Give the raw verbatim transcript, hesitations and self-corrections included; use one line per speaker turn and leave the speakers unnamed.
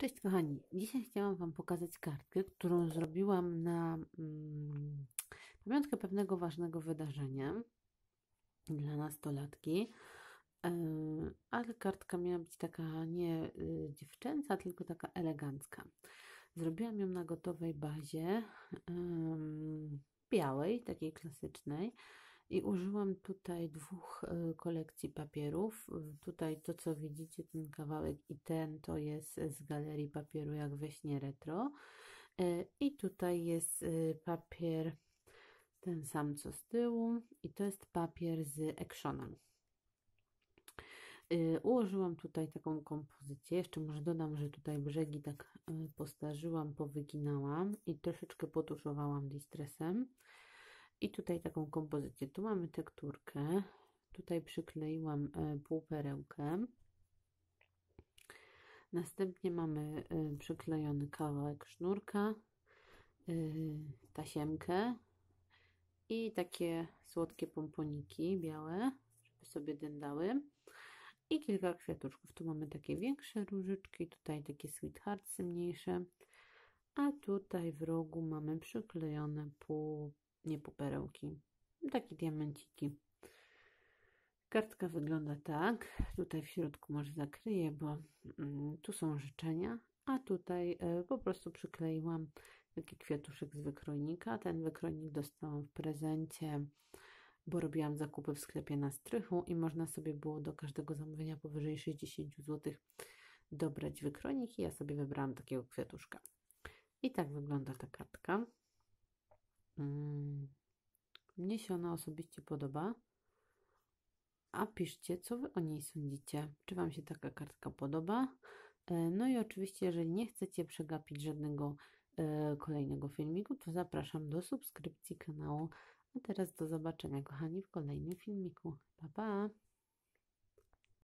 Cześć kochani, dzisiaj chciałam Wam pokazać kartkę, którą zrobiłam na mm, pamiątkę pewnego ważnego wydarzenia dla nastolatki, yy, ale kartka miała być taka nie y, dziewczęca, tylko taka elegancka. Zrobiłam ją na gotowej bazie yy, białej, takiej klasycznej. I użyłam tutaj dwóch y, kolekcji papierów. Y, Tutaj to, co widzicie, ten kawałek i ten, to jest z galerii papieru Jak we śnie retro. Y, I tutaj jest y, papier ten sam, co z tyłu. I to jest papier z Actionem. Y, Ułożyłam tutaj taką kompozycję. Jeszcze może dodam, że tutaj brzegi tak y, postarzyłam, powyginałam i troszeczkę potuszowałam distressem. I tutaj taką kompozycję. Tu mamy tekturkę. Tutaj przykleiłam e, półperełkę. Następnie mamy e, przyklejony kawałek sznurka, e, tasiemkę i takie słodkie pomponiki białe, żeby sobie dędały. I kilka kwiatuszków. Tu mamy takie większe różyczki, tutaj takie sweetheartsy mniejsze. A tutaj w rogu mamy przyklejone pół, nie półperełki, takie diamenciki. Kartka wygląda tak. Tutaj w środku może zakryję, bo mm, tu są życzenia, a tutaj y, po prostu przykleiłam taki kwiatuszek z wykrojnika. Ten wykrojnik dostałam w prezencie, bo robiłam zakupy w sklepie na strychu i można sobie było do każdego zamówienia powyżej sześćdziesiąt złotych dobrać wykrojnik i ja sobie wybrałam takiego kwiatuszka. I tak wygląda ta kartka. Mm, mnie się ona osobiście podoba. A piszcie, co Wy o niej sądzicie. Czy Wam się taka kartka podoba? No i oczywiście, jeżeli nie chcecie przegapić żadnego kolejnego filmiku, to zapraszam do subskrypcji kanału. A teraz do zobaczenia, kochani, w kolejnym filmiku. Pa, pa!